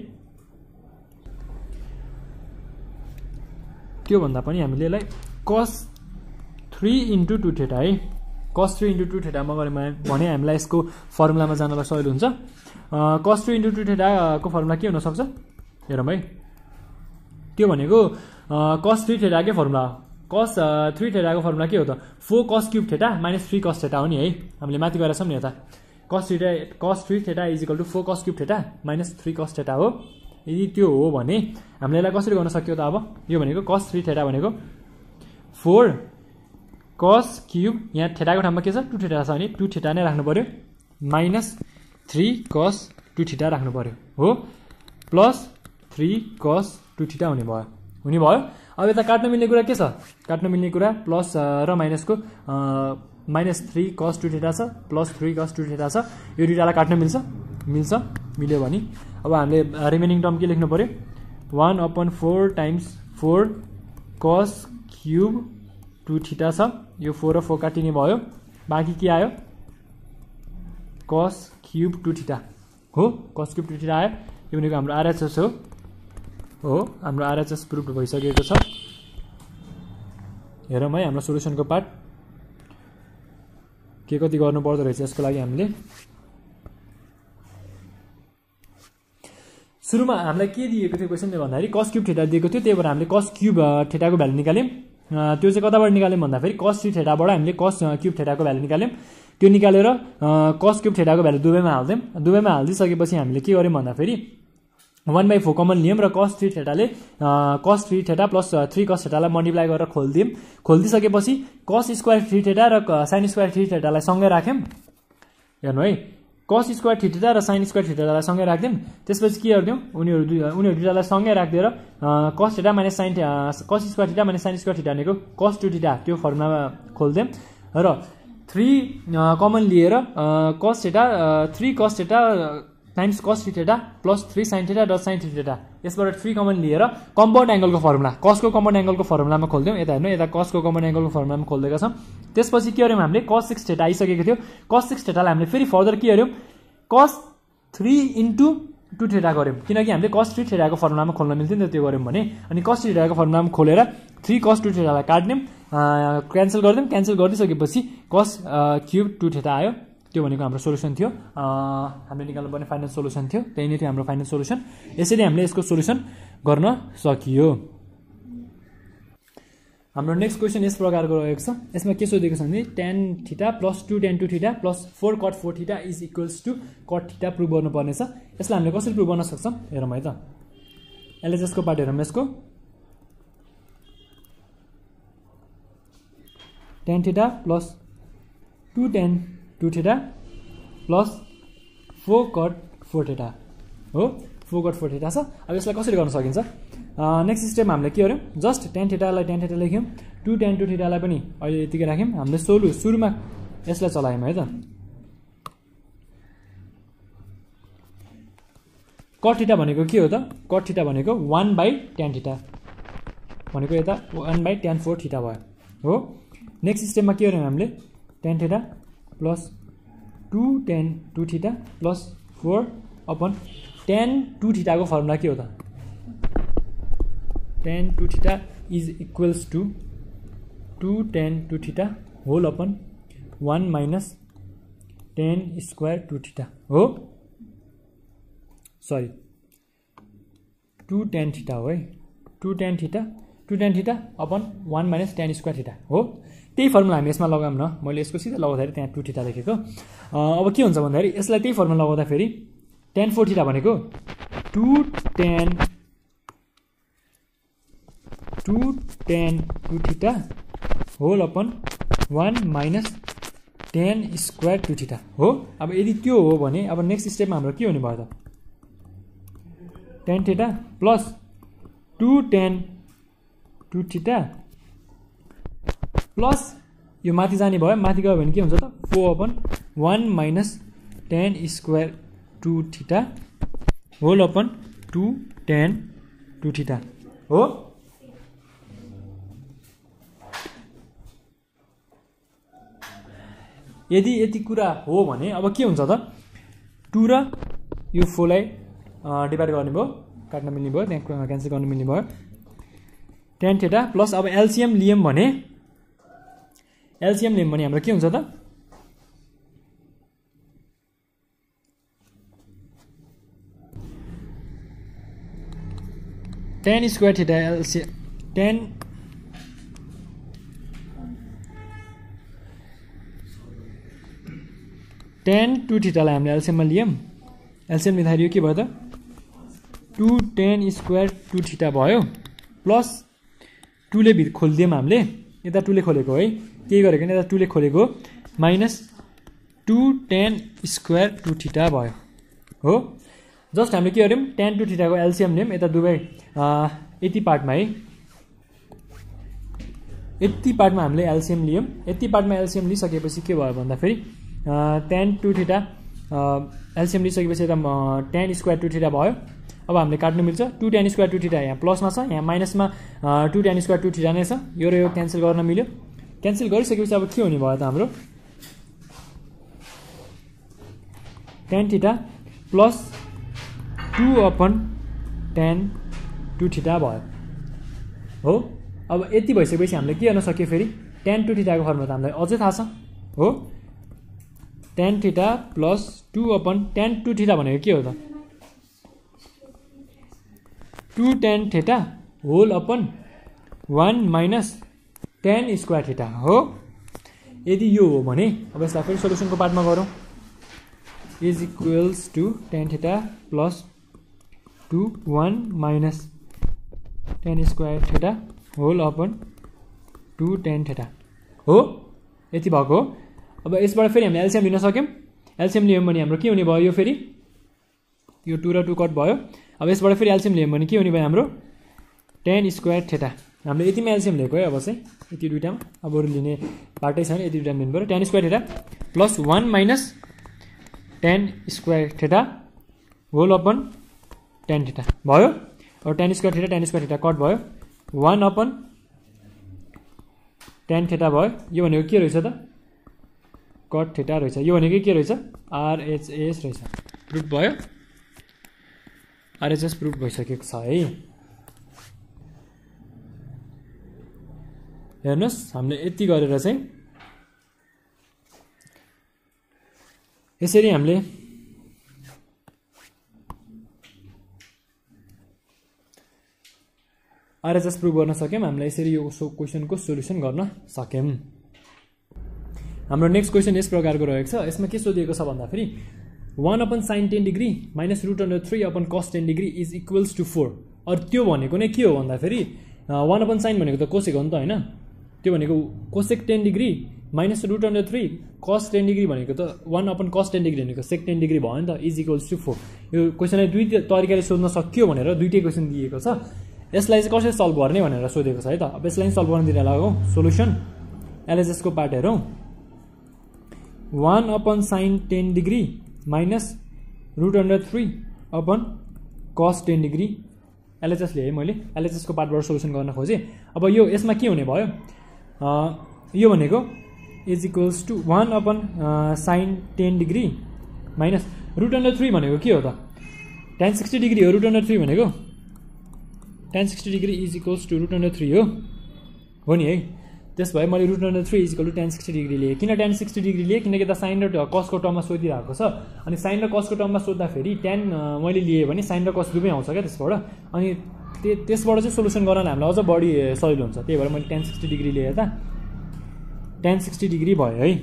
त्यो भन्दा पनि हामीले यसलाई कस थ्री इन्टु टू थीटा है कस थ्री इन्टु टू थीटामा गऱ्यौँ भने हामीलाई यसको फर्मुलामा जानलाई सजिलो हुन्छ कस थ्री इन्टु टू थीटाको फर्मुला के हुनसक्छ हेरौँ है त्यो भनेको कस थ्री थीटाकै फर्मुला हो कस थ्री थीटाको फर्मुला के हो त four cos cube theta minus three cos theta हो नि है हामीले माथि गएर छौँ नि यता cos theta cos three theta is equal to four cos cube theta minus three cos theta हो यदि त्यो हो भने हामीले यसलाई कसरी गर्न सक्यो त अब यो भनेको कस थ्री थीटा भनेको फोर कस क्युब यहाँ थीटाको ठाउँमा के छ टू थीटा छ भने टू थीटा नै राख्नु पर्यो minus three cos two theta राख्नु पर्यो हो plus three cos two theta हुने भयो हुने भयो अब यता काट्न मिल्ने कुरा के छ काट्न मिल्ने कुरा प्लस र माइनसको minus three cos two theta छ plus three cos two theta छ यो दुईटालाई काट्न मिल्छ मिल्छ मिल्यो भने अब हामीले रिमेनिङ टर्म के लेख्नु पर्यो one upon four times four cos cube two theta छ यो फोर र फोर काटिने भयो बाँकी के आयो कस क्यूब टू थीटा हो कस क्यूब टू थीटा आयो यो भनेको हाम्रो आरएचएस हो हो हाम्रो आरएचएस प्रुभ भइसकेको छ हेरौँ है हाम्रो सोल्युसनको पार्ट के कति गर्नु पर्दो रहेछ यसको लागि हामीले सुरुमा हामीलाई के दिएको थियो क्वेसनले भन्दाखेरि कस क्यूब थीटा दिएको थियो त्यही भएर हामीले कस क्यूब थीटाको भ्यालु निकाल्यौँ त्यो चाहिँ कताबाट निकाल्यौँ भन्दाखेरि कस थ्री थीटाबाट हामीले कस क्यूब थीटाको भ्यालु निकाल्यौँ त्यो निकालेर कस क्यूब थीटाको भ्यालु दुवैमा हाल्दियौँ दुवैमा हालिदिइसकेपछि हामीले के गर्यौँ भन्दाखेरि वन बाई फोर कमन लियौँ र कस थ्री थीटाले कस थ्री थीटा प्लस थ्री कस थीटालाई मल्टिप्लाई गरेर खोलिदियौँ खोलिदिइसकेपछि कस स्क्वायर थ्री थीटा र साइन स्क्वायर थ्री थीटालाई सँगै राख्यौँ हेर्नु है कस स्क्वायर थ्री थीटा र साइन स्क्वायर थ्री थीटालाई सँगै राख्दियौँ त्यसपछि के गरिदियौँ उनीहरू दुई उनीहरू दुईटालाई सँगै राखिदिएर cos theta minus sine cos square theta minus sine square theta भनेको कस टू थीटा त्यो फर्मुलामा खोलिदियौँ र थ्री कमन लिएर cos theta three cos theta times cos three theta plus three sine theta र साइन थ्री थीटा यसबाट three common लिएर compound एङ्गलको formula कसको compound एङ्गलको फर्मुलामा खोलिदियौँ यता हेर्नु यता कसको कम्पाउन्ड एङ्गलको फर्मुलामा खोलिदिएका छौँ त्यसपछि के गर्यौँ हामीले कस सिक्स थीटा आइसकेको थियो कस सिक्स थीटालाई हामीले फेरि फर्दर के गर्यौँ कस थ्री इन्टु टू थीटा गऱ्यौँ किनकि हामीले कस थ्री थीटाको फर्मुलामा खोल्न मिल्थ्यो नि त त्यो गऱ्यौँ भने अनि कस थ्री थीटाको फर्मुलामा खोलेर थ्री कस टू थीटालाई काट्यौँ क्यान्सल गरिदियौँ क्यान्सल गरिदिइसकेपछि कस क्युब टू थीटा आयो त्यो भनेको हाम्रो सोल्युसन थियो हामीले निकाल्नुपर्ने फाइनल सोल्युसन थियो त्यही नै थियो हाम्रो फाइनल सोल्युसन यसरी हामीले यसको सोल्युसन गर्न सकियो हाम्रो नेक्स्ट क्वेसन यस प्रकारको रहेको छ यसमा के सोधेको छ भने tan theta plus two tan two theta plus four cot four theta is equals to cot theta prove गर्नुपर्ने छ यसलाई हामीले कसरी प्रुभ गर्न सक्छौँ हेरौँ है त एलएचएसको पार्ट हेरौँ यसको tan theta plus two tan two theta plus four cot four theta हो फोर कट फोर थीटा छ अब यसलाई कसरी गर्न सकिन्छ नेक्स्ट स्टेपमा हामीले के गर्यौँ जस्ट टेन थीटालाई टेन थीटा लेख्यौँ टू टेन टू थीटालाई पनि अहिले यतिकै राख्यौँ हामीले सोलु सुरुमा यसलाई चलायौँ है त कट थीटा भनेको के हो त कट थीटा भनेको वान बाई टेन थीटा भनेको यता one by tan four theta भयो हो नेक्स्ट स्टेपमा के गर्यौँ हामीले tan theta plus two tan two theta plus four upon tan two थीटाको फर्मुला के हो त tan two theta is equals to two tan two theta whole upon one minus tan square two theta हो sorry two tan theta हो है two tan theta two tan theta upon one minus tan square theta हो त्यही formula हामी यसमा लगाऊँ न मैले यसको सिधा लगाउँदाखेरि त्यहाँ टू थीटा लेखेको अब के हुन्छ भन्दाखेरि यसलाई त्यही फर्मुला लगाउँदाखेरि टेन फोर थीटा भनेको two tan two tan two theta whole upon one minus tan square two theta हो अब यदि त्यो हो भने अब नेक्स्ट स्टेपमा हाम्रो के हुने भयो त tan theta plus two tan two theta plus यो माथि जाने भयो माथि गयो भने के हुन्छ त four upon one minus tan square two theta whole upon two tan two theta हो यदि यति कुरा हो भने अब के हुन्छ त टू र यो फोरलाई डिभाइड गर्ने भयो काट्न मिल्ने भयो त्यहाँ क्यान्सल गर्न मिल्ने भयो टेन थीटा प्लस अब एलसिएम लियौँ भने एलसिएम लियौँ भने हाम्रो के हुन्छ त tan square theta LCM tan tan two थीटालाई हामीले एलसिएममा लियौँ एलसिएम लिँदाखेरि यो के भयो त two tan square two theta भयो प्लस टूले भित्र खोलिदियौँ हामीले यता टूले खोलेको है के गरेको यता टूले खोलेको minus two tan square two theta भयो हो जस्ट हामीले के गर्यौँ टेन टू थीटाको एलसिएम लियौँ यता दुवै यति पार्टमा है यति पार्टमा हामीले एलसिएम लियौँ। यति पार्टमा एलसिएम लिइसकेपछि के भयो भन्दाखेरि टेन टू थीटा एलसिएम लिइसकेपछि त टेन स्क्वायर टू थीटा भयो। अब हामीले काट्नु मिल्छ। Two tan square two theta यहाँ प्लसमा छ, यहाँ माइनसमा two tan square two theta नै छ। यो र यो क्यान्सल गर्न मिल्यो। क्यान्सल गरिसकेपछि अब के हुने भयो त हाम्रो tan theta plus two upon tan two theta भयो हो। अब यति भइसकेपछि हामीले के गर्न सक्यो फेरि टेन टू थीटाको फर्मुला त हामीलाई अझै थाहा छ हो। Tan theta plus two upon tan two theta भनेको के हो त two tan theta whole upon one minus tan square theta हो। यदि यो हो भने अब यसलाई फेरि सोल्युसनको पार्टमा गरौँ। Is equals to tan theta plus two one minus tan square theta whole upon two tan theta हो। यति भएको हो। अब यसबाट फेरि हामीले एलसिएम लिन सक्यौँ। एलसिएम लियौँ भने हाम्रो के हुने भयो, यो फेरि यो टू र टू कट भयो। अब यसबाट फेरि एलसिएम लियौँ भने के हुने भयो हाम्रो टेन स्क्वायर थीटा। हामीले यतिमा एलसिएम लिएको है अब चाहिँ यति दुइटामा, अब अरू लिने पार्टै छैन, यति दुइटामा लिनु पऱ्यो। Tan square theta plus one minus tan square theta whole upon tan theta भयो। अब tan square theta tan square theta cut भयो, वान अपन टेन थीटा भयो। यो भनेको के रहेछ त कट थीटा रहेछ। यो भनेको के रहेछ आरएचएस रहेछ। प्रुफ भयो, आरएचएस प्रुफ भइसकेको छ है। हेर्नुहोस् हामीले यति गरेर चाहिँ यसरी हामीले आरएचएस प्रुभ गर्न सक्यौँ। हामीलाई यसरी यो क्वेसनको सोल्युसन गर्न सक्यौँ। हाम्रो नेक्स्ट क्वेसन यस प्रकारको रहेको छ। यसमा के सोधिएको छ भन्दाखेरि one upon sine ten degree minus root under three upon cos ten degree is equals to four. अरू त्यो भनेको नै के हो भन्दाखेरि वान अपन साइन भनेको त कोसेक हो नि त होइन। त्यो भनेको cosec ten degree minus root under three cos ten degree भनेको त one upon cos ten degree भनेको सेक टेन डिग्री भयो नि त इज इक्वल्स टू फोर। यो क्वेसनलाई दुई तरिकाले सोध्न सकियो भनेर दुइटै क्वेसन दिएको छ। यसलाई चाहिँ कसरी सल्भ गर्ने भनेर सोधेको छ है त। अब यसलाई सल्भ गर्न दिएर लगाऊ सोल्युसन। एलएचएसको पार्ट हेरौँ। One upon sine ten degree minus root under three upon cos ten degree LHS लिएँ है मैले। एलएचएसको पार्टबाट सोल्युसन गर्न खोजेँ। अब यो यसमा के हुने भयो, यो भनेको is equals to one upon sine ten degree minus root under three भनेको के हो त टेन सिक्सटी डिग्री हो। रुट अन्डर थ्री भनेको tan sixty degree is equals to root under three हो हो नि है। त्यस भए मैले root under three is equal to tan sixty degree लिएँ। किन टेन सिक्सटी डिग्री लिएँ किनकि त साइन र कसको टर्ममा सोधिरहेको छ। अनि साइन र कसको टर्ममा सोद्धाखेरि टेन मैले लिएँ भने साइन र कस दुवै आउँछ क्या त्यसबाट। अनि त्यसबाट चाहिँ सोल्युसन गर्न हामीलाई अझ बढी सजिलो हुन्छ। त्यही भएर मैले टेन सिक्सटी डिग्री लिएँ त टेन सिक्सटी डिग्री भयो है।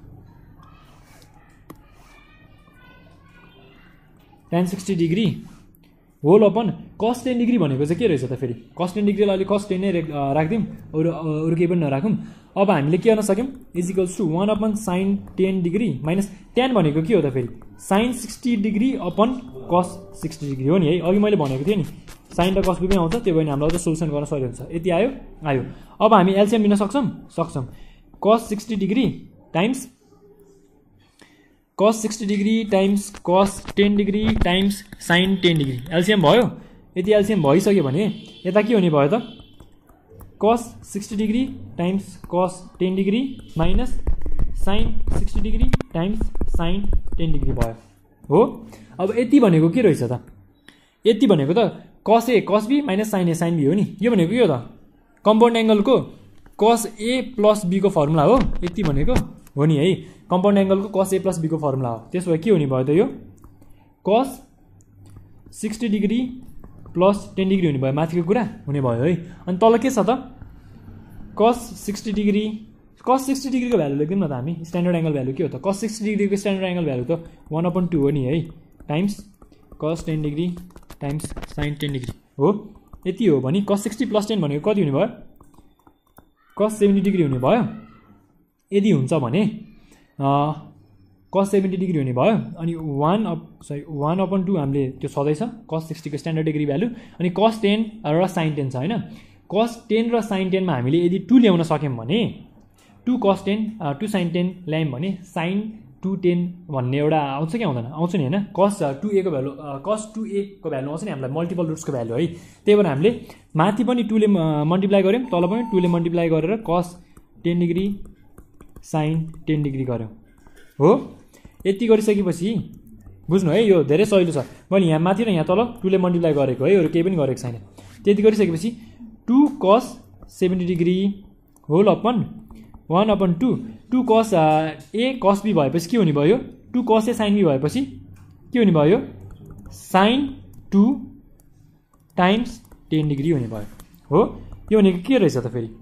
Tan sixty degree whole upon cos ten degree भनेको चाहिँ के रहेछ त फेरि कस टेन डिग्रीलाई अलिक कस टेन नै राखिदिउँ, अरू अरू केही पनि नराखौँ। अब हामीले के गर्न सक्यौँ is equals to one upon sine ten degree minus tan भनेको के हो त फेरि sine sixty degree upon cos sixty degree हो नि है। अघि मैले भनेको थिएँ नि साइन र कस दुवै आउँछ। त्यो भएर हामीलाई अझ सोल्युसन गर्न सजिलो हुन्छ। यति आयो आयो। अब हामी एलसिएम लिन सक्छौँ सक्छौँ। Cos sixty degree times cos sixty degree times cos ten degree times sine ten degree LCM भयो। यदि एलसिएम भइसक्यो भने यता के हुने भयो त cos sixty degree times cos ten degree minus sine sixty degree times sine ten degree भयो हो। अब यति भनेको के रहेछ त यति भनेको त cos A cos B minus sine A sine B हो नि। यो भनेको के हो त कम्पाउन्ड एङ्गलको कस ए प्लस बीको फर्मुला हो यति भनेको हो नि है। कम्पाउन्ड एङ्गलको कस ए प्लस बीको फर्मुला हो। त्यसो भए के हुने भयो त यो cos sixty degree plus ten degree हुने भयो माथिको कुरा हुने भयो है। अनि तल के छ त cos sixty degree cos sixty डिग्रीको भ्यालु लेख्दिउँ न त हामी। स्ट्यान्डर्ड एङ्गल भ्यालु के हो त कस सिक्सटी डिग्रीको स्ट्यान्डर्ड एङ्गल भ्यालु त वान अपन टू हो नि है times cos ten degree times sine ten degree हो। यति हो भने कस सिक्सटी प्लस टेन भनेको कति हुने भयो कस सेभेन्टी डिग्री हुने भयो। यदि हुन्छ भने कस सेभेन्टी डिग्री हुने भयो। अनि one up sorry one upon two हामीले त्यो सधैँ छ कस सिक्सटीको स्ट्यान्डर्ड डिग्री भ्यालु। अनि कस टेन र साइन टेन छ होइन। कस टेन र साइन टेनमा हामीले यदि टू ल्याउन सक्यौँ भने two cos ten two sine ten ल्यायौँ भने साइन टू टेन भन्ने एउटा आउँछ कि आउँदैन आउँछ नि होइन कस टू एको भ्यालु कस टू एको भ्यालु आउँछ नि हामीलाई मल्टिपल रुट्सको भ्यालु है त्यही भएर हामीले माथि पनि टूले मल्टिप्लाई गऱ्यौँ तल पनि टूले मल्टिप्लाई गरेर cos ten degree sine ten degree गऱ्यौँ हो यति गरिसकेपछि बुझ्नु है यो धेरै सजिलो छ मैले यहाँ माथि र यहाँ तल टूले मल्टिप्लाई गरेको है अरू केही पनि गरेको छैन त्यति गरिसकेपछि two cos seventy degree whole upon one upon two two cos A cos be भएपछि के हुने भयो two cos A sine be भएपछि के हुने भयो sine two times ten degree हुने भयो हो यो भनेको के रहेछ त फेरि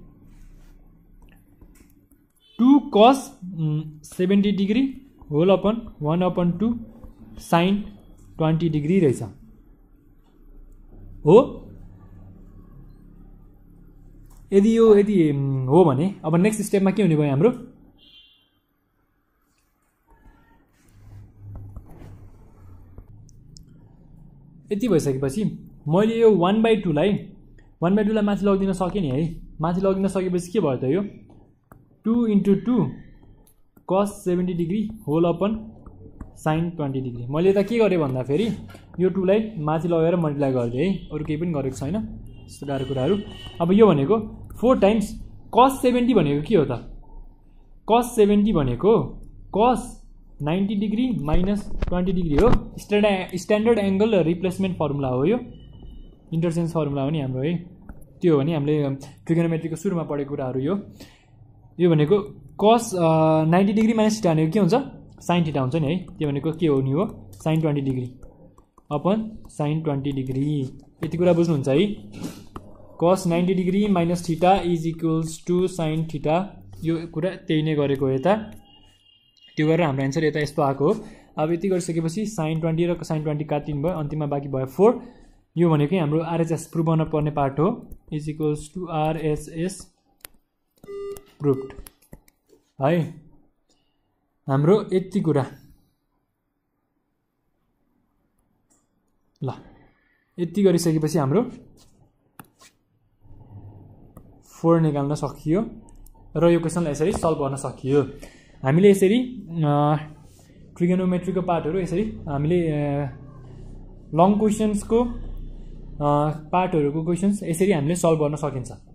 two cos seventy degree whole upon one upon two sine twenty degree रहेछ हो यदि यो यदि हो भने अब नेक्स्ट स्टेपमा के हुने भयो हाम्रो यति भइसकेपछि मैले यो वान बाई टूलाई वान बाई टूलाई माथि लगिदिन सकेँ नि है माथि लगिदिन सकेपछि के भयो त यो two into two cos seventy degree whole upon sine twenty degree मैले त के गरेँ भन्दाखेरि यो टूलाई माथि लगेर मल्टिप्लाई गरिदिएँ है अरू केही पनि गरेको छैन यस्तो गाह्रो कुराहरू अब यो भनेको फोर टाइम्स कस सेभेन्टी भनेको के हो त कस सेभेन्टी भनेको cos ninety degree minus twenty degree हो standard standard angle replacement formula हो यो इन्टरचेन्ज फर्मुला हो नि हाम्रो है त्यो हो भने हामीले ट्रिगोनोमेट्रीको सुरुमा पढेको कुराहरू यो यो भनेको cos ninety degree minus theta भनेको के हुन्छ साइन थिटा हुन्छ नि है त्यो भनेको के हो नि हो sine twenty degree upon sine twenty degree यति कुरा बुझ्नुहुन्छ है cos ninety degree minus theta is equals to sine theta यो कुरा त्यही नै गरेको यता त्यो गरेर हाम्रो एन्सर यता यस्तो आएको हो अब यति गरिसकेपछि साइन ट्वेन्टी र साइन ट्वेन्टी काटिनु भयो अन्तिममा बाँकी भयो फोर यो भनेको हाम्रो आरएचएस प्रुभ गर्न पर्ने पार्ट हो is equals to RHS proved है हाम्रो यति कुरा ल यति गरिसकेपछि हाम्रो फोर निकाल्न सकियो र यो क्वेसनलाई यसरी सल्भ गर्न सकियो हामीले यसरी ट्रिगोनोमेट्रीको पार्टहरू यसरी हामीले लङ क्वेसन्सको पार्टहरूको क्वेसन्स यसरी हामीले सल्भ गर्न सकिन्छ।